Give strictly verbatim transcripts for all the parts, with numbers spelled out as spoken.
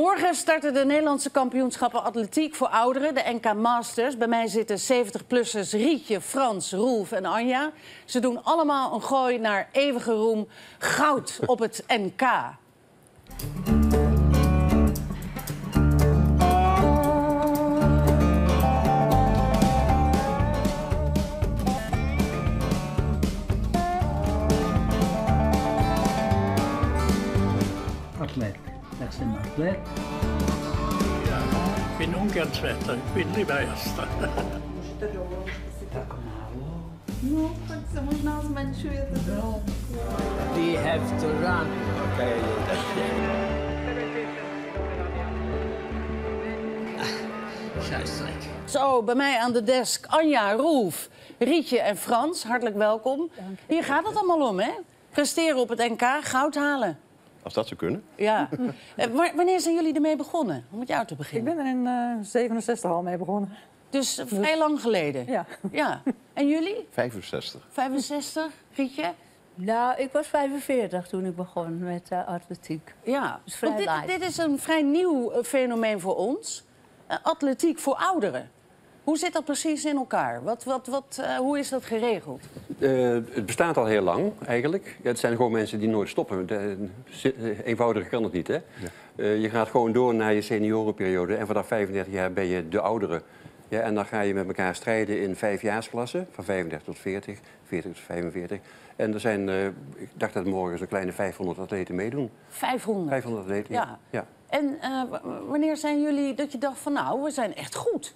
Morgen starten de Nederlandse kampioenschappen atletiek voor ouderen, de N K Masters. Bij mij zitten zeventig-plussers Rietje, Frans, Roelf en Anja. Ze doen allemaal een gooi naar eeuwige roem, goud op het N K. Atleet. Dat is een atleet. Ja, ik ben ongern ik ben lieber Erster. No, somos nós, mas no. We have to run. Okay. Scheißdreck. Zo, bij mij aan de desk Anja, Roelf, Rietje en Frans. Hartelijk welkom. Hier gaat het allemaal om, hè? Presteren op het N K, goud halen. Als dat zou kunnen. Ja. Eh, wanneer zijn jullie ermee begonnen? Om met jou te Ik beginnen. ben er in uh, zevenenzestig al mee begonnen. Dus uh, vrij lang geleden? Ja. Ja. En jullie? vijfenzestig. vijfenzestig, Rietje? Nou, ik was vijfenveertig toen ik begon met uh, atletiek. Ja. Dus vrij Want dit, laat. dit is een vrij nieuw uh, fenomeen voor ons. Uh, atletiek voor ouderen. Hoe zit dat precies in elkaar? Wat, wat, wat, uh, hoe is dat geregeld? Uh, het bestaat al heel lang, eigenlijk. Ja, het zijn gewoon mensen die nooit stoppen. De, uh, eenvoudiger kan het niet, hè? Ja. Uh, je gaat gewoon door naar je seniorenperiode. En vanaf vijfendertig jaar ben je de oudere. Ja, en dan ga je met elkaar strijden in vijfjaarsklassen. Van vijfendertig tot veertig, veertig tot vijfenveertig. En er zijn, uh, ik dacht dat morgen zo'n kleine vijfhonderd atleten meedoen. vijfhonderd? vijfhonderd atleten, ja. ja. En uh, wanneer zijn jullie dat je dacht van nou, we zijn echt goed?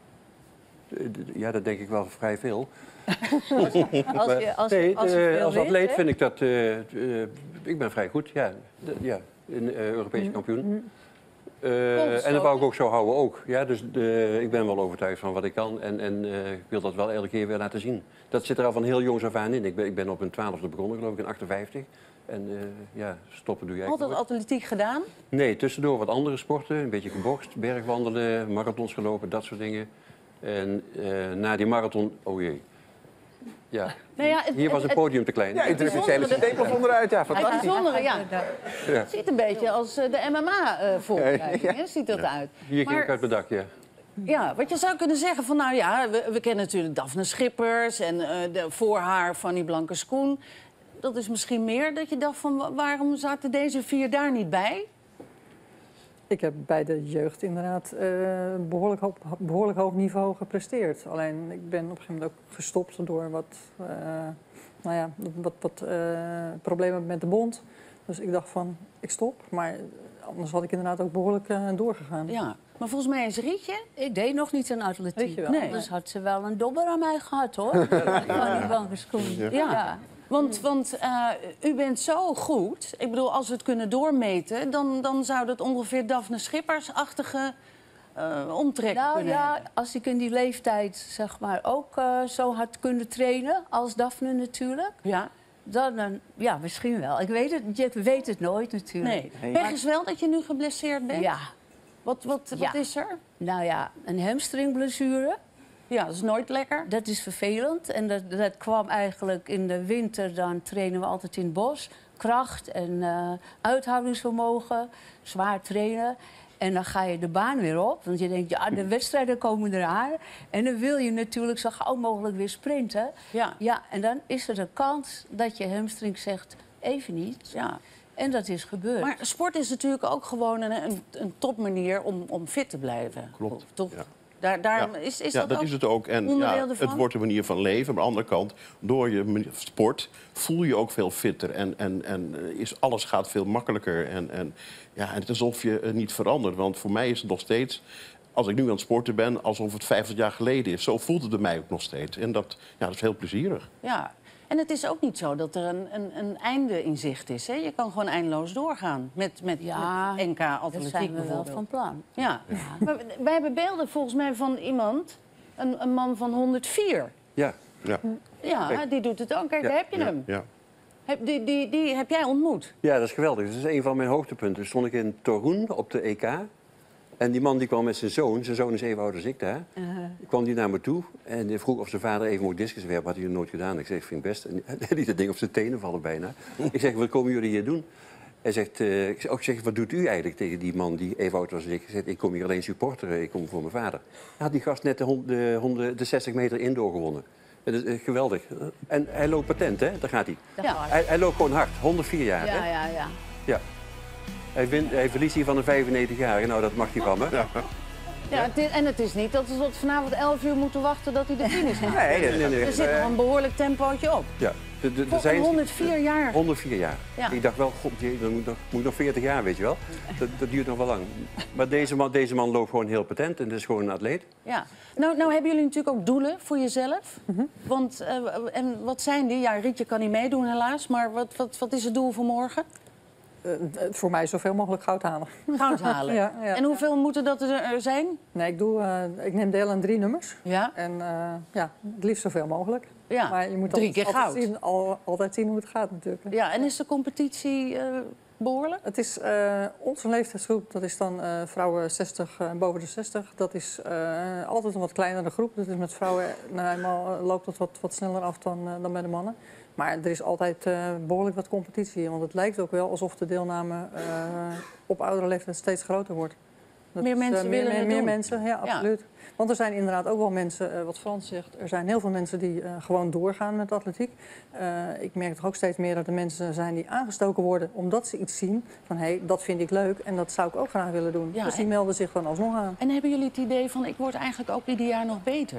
Ja, dat denk ik wel vrij veel. Als je, als, nee, als, je uh, veel als weet, atleet hè? vind ik dat... Uh, uh, ik ben vrij goed, ja. De, ja een uh, Europese kampioen. Uh, en dat wou ik ook zo houden ook. Ja, dus de, ik ben wel overtuigd van wat ik kan. En, en uh, ik wil dat wel elke keer weer laten zien. Dat zit er al van heel jongs af aan in. Ik ben, ik ben op een twaalfde begonnen, geloof ik, in achtenvijftig. En uh, ja, stoppen doe je eigenlijk Altijd atletiek gedaan? Nee, tussendoor wat andere sporten. Een beetje gebokst, bergwandelen, marathons gelopen, dat soort dingen. En uh, na die marathon, oh jee. Ja, nou ja het, hier was het podium te klein. Ja, je drukt het hele systeemplafond eruit. Ja, Het fantastisch. bijzondere, ja. Ja. Het ziet een beetje als uh, de M M A-voorbereiding, uh, ziet dat uit. Hier ging Maar, ik uit mijn dak, ja. ja, wat je zou kunnen zeggen van, nou ja, we, we kennen natuurlijk Daphne Schippers en uh, de, voor haar Fanny Blankers-Koen. Dat is misschien meer dat je dacht van, waarom zaten deze vier daar niet bij? Ik heb bij de jeugd inderdaad uh, behoorlijk, hoog, behoorlijk hoog niveau gepresteerd. Alleen ik ben op een gegeven moment ook gestopt door wat, uh, nou ja, wat, wat uh, problemen met de bond. Dus ik dacht van, ik stop. Maar anders had ik inderdaad ook behoorlijk uh, doorgegaan. Ja, maar volgens mij is Rietje... Ik deed nog niet aan atletiek. Weet je wel. Nee. Dus had ze wel een dobber aan mij gehad, hoor. Van die Blankers-Koen. Ja. Ja. Want, want uh, u bent zo goed. Ik bedoel, als we het kunnen doormeten, dan, dan zou dat ongeveer Daphne Schippers-achtige uh, omtrek Nou kunnen ja, hebben. als ik in die leeftijd zeg maar ook uh, zo hard kunnen trainen als Daphne natuurlijk, Ja? dan, dan ja, misschien wel. Ik weet het, je weet het nooit natuurlijk. Nee. Pech is wel dat je nu geblesseerd bent? Ja, Wat, wat, wat Ja. is er? nou ja, een hamstringblessure. Ja, dat is nooit lekker. Dat is vervelend. En dat, dat kwam eigenlijk in de winter. Dan trainen we altijd in het bos. Kracht en uh, uithoudingsvermogen. Zwaar trainen. En dan ga je de baan weer op. Want je denkt, ja, de wedstrijden komen eraan. En dan wil je natuurlijk zo gauw mogelijk weer sprinten. Ja. Ja, en dan is er een kans dat je hamstring zegt, even niet. Ja. En dat is gebeurd. Maar sport is natuurlijk ook gewoon een, een, een topmanier om, om fit te blijven. Klopt. Toch? Ja. Daar, daar, Ja. is, is ja, dat, dat ook is het ook. En onderdeel ja, ervan? het wordt een manier van leven. Maar aan de andere kant, door je mani- sport voel je ook veel fitter. En, en, en is, alles gaat veel makkelijker. En, en, ja, en het is alsof je uh, niet verandert. Want voor mij is het nog steeds, als ik nu aan het sporten ben, alsof het vijftig jaar geleden is. Zo voelt het bij mij ook nog steeds. En dat, ja, dat is heel plezierig. Ja. En het is ook niet zo dat er een, een, een einde in zicht is. Hè? Je kan gewoon eindeloos doorgaan met, met, Ja, met N K dat atletiek zijn we wel bijvoorbeeld. van plan. Ja. Maar wij hebben beelden volgens mij van iemand, een, een man van honderdvier. Ja. Ja. Ja, Kijk. die doet het ook. Kijk, Ja. daar heb je Ja. hem. Ja. Heb, die, die, die heb jij ontmoet. Ja, dat is geweldig. Dat is een van mijn hoogtepunten. Toen stond ik in Torun op de E K. En die man die kwam met zijn zoon. Zijn zoon is even oud als ik daar. Uh, kwam die naar me toe en die vroeg of zijn vader even mocht discus werpen. Had hij nog nooit gedaan. Ik zeg, ik vind het best. En hij liet het ding op zijn tenen vallen bijna. Ik zeg, wat komen jullie hier doen? Hij zegt, uh, ik ook zeg, wat doet u eigenlijk tegen die man die even oud was als ik? Hij zegt, ik kom hier alleen supporteren, ik kom voor mijn vader. Hij had die gast net de, hond, de, honderd, de zestig meter indoor gewonnen. Dat is uh, geweldig. En hij loopt patent, hè? Daar gaat hij. Ja. Hij, hij loopt gewoon hard, honderdvier jaar. Ja, hè? ja, ja. Ja. Hij, wint, hij verliest hier van een vijfennegentig-jarige, nou dat mag hij van me. Ja. Ja, het is, en het is niet dat we tot vanavond elf uur moeten wachten dat hij de finish haalt. Nee, nee, nee, nee. Er zit nog een behoorlijk tempootje op. Ja. De, de, Voor zijn honderdvier jaar. honderdvier jaar. Ja. Ik dacht wel, god, jee, dat moet nog, moet nog veertig jaar, weet je wel. Dat, dat duurt nog wel lang. Maar deze man, deze man loopt gewoon heel patent en is gewoon een atleet. Ja. Nou, nou hebben jullie natuurlijk ook doelen voor jezelf. Mm-hmm. Want, uh, en wat zijn die? Ja, Rietje kan niet meedoen helaas. Maar wat, wat, wat is het doel voor morgen? Uh, voor mij zoveel mogelijk goud halen. Goud halen. Ja, ja. En hoeveel moeten dat er zijn? Nee, ik, doe, uh, ik neem deel aan drie nummers. Ja. En uh, ja, het liefst zoveel mogelijk. Ja. Maar je moet Drie altijd, keer altijd goud. Zien, al, altijd zien hoe het gaat natuurlijk. Ja, en is de competitie uh, behoorlijk? Het is uh, onze leeftijdsgroep, dat is dan uh, vrouwen zestig, uh, boven de zestig. Dat is uh, altijd een wat kleinere groep. Dat is met vrouwen, nou eenmaal uh, loopt het wat, wat sneller af dan, uh, dan bij de mannen. Maar er is altijd uh, behoorlijk wat competitie. Want het lijkt ook wel alsof de deelname uh, op oudere leeftijd steeds groter wordt. Dat meer is, mensen uh, willen meer, het meer doen. mensen, ja, absoluut. Ja. Want er zijn inderdaad ook wel mensen, uh, wat Frans zegt... er zijn heel veel mensen die uh, gewoon doorgaan met atletiek. Uh, ik merk toch ook steeds meer dat er mensen zijn die aangestoken worden... omdat ze iets zien van, hé, hey, dat vind ik leuk en dat zou ik ook graag willen doen. Ja, dus die en... melden zich dan alsnog aan. En hebben jullie het idee van, ik word eigenlijk ook ieder jaar nog beter?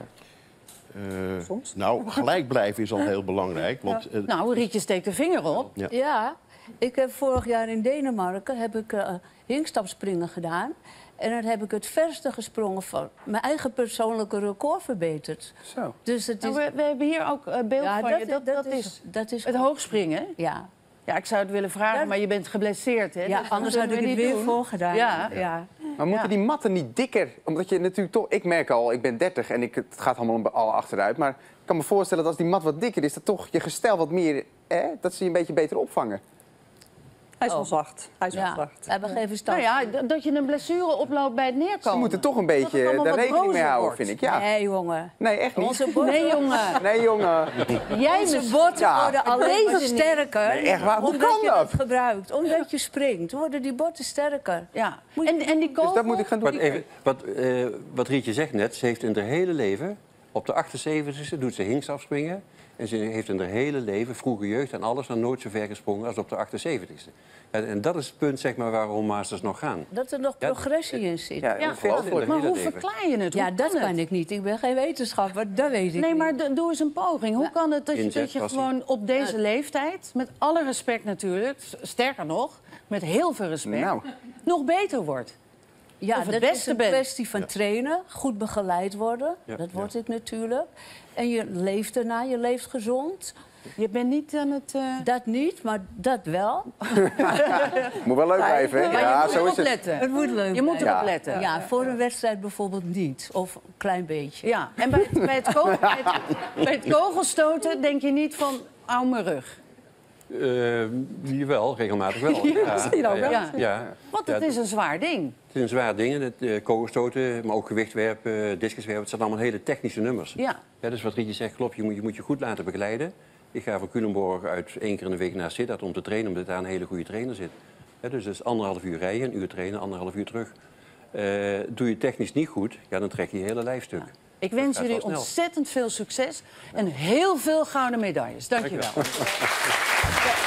Uh, Soms. Nou, gelijk blijven is al heel belangrijk. Want, ja. uh, nou, Rietje steekt de vinger op. Ja. ja, ik heb vorig jaar in Denemarken heb ik, uh, hinkstapspringen gedaan. En dan heb ik het verste gesprongen van mijn eigen persoonlijke record verbeterd. Zo. Dus het is... nou, we, we hebben hier ook uh, beeld ja, van dat, je. Dat, dat, dat is, is, dat is het goed. hoogspringen. Ja. Ja, ik zou het willen vragen, dat... maar je bent geblesseerd, hè? Ja, dus anders had ik het weer voorgedaan. Ja. Ja. Maar moeten die matten niet dikker? Omdat je natuurlijk toch... Ik merk al, ik ben dertig en ik, het gaat allemaal al achteruit. Maar ik kan me voorstellen dat als die mat wat dikker is... dat toch je gestel wat meer... Hè, dat ze je een beetje beter opvangen. Hij is wel oh. zacht. Hij is ja. wel zacht. We hebben geen verstand. Nou ja, dat je een blessure oploopt bij het neerkomen. Ze moeten toch een beetje daar rekening mee houden, vind ik. Ja. Nee, jongen. Nee, echt niet. Onze botten... Nee, jongen. Nee, jongen. Jij Onze botten ja. worden alleen sterker. Nee, echt waar? Hoe omdat kan je dat? het gebruikt. Omdat je springt, worden die botten sterker. Ja. En, en die kogel... Dus dat moet ik gaan doen. Wat, even, wat, uh, wat Rietje zegt net, ze heeft in haar hele leven... op de achtenzeventigste doet ze hinkstapspringen... En ze heeft in haar hele leven, vroege jeugd en alles... nog nooit zo ver gesprongen als op de achtenzeventigste. En, en dat is het punt, zeg maar, waarom Masters nog gaan. Dat er nog ja, progressie in zit. Ja, ja, ja, maar hoe verklaar je het? Ja, hoe dat kan, kan het? ik niet. Ik ben geen wetenschapper, dat weet ik nee, niet. maar doe eens een poging. Hoe kan het dat je, dat je gewoon op deze ja. leeftijd... met alle respect natuurlijk, sterker nog, met heel veel respect... Nou. nog beter wordt? Ja, of het dat beste is een bent. kwestie van ja. trainen, goed begeleid worden. Ja. Dat word ja. ik natuurlijk. En je leeft erna, je leeft gezond. Je bent niet aan het... Uh... Dat niet, maar dat wel. Moet wel leuk blijven, hè? Ja, ja, je zo moet is het. Het. het moet leuk Je moet erop ja. letten. Ja, voor een wedstrijd bijvoorbeeld niet. Of een klein beetje. Ja, en bij het, bij het, kogel, bij het, bij het kogelstoten denk je niet van, hou mijn rug. Uh, jawel, regelmatig wel. Ja, ja, misschien ook wel. Ja. Ja. Want het ja, is een zwaar ding. Het is een zwaar ding. Het, uh, kogelstoten, maar ook gewichtwerpen, discuswerpen. Het zijn allemaal hele technische nummers. Ja. Ja, dus wat Rietje zegt, klopt. Je moet, je moet je goed laten begeleiden. Ik ga van Culemborg uit één keer in de week naar Sittard om te trainen... omdat daar een hele goede trainer zit. Ja, dus dat is anderhalf uur rijden, een uur trainen, anderhalf uur terug. Uh, doe je technisch niet goed, ja, dan trek je je hele lijfstuk. Ja. Ik wens jullie ontzettend veel succes en heel veel gouden medailles. Dank je wel.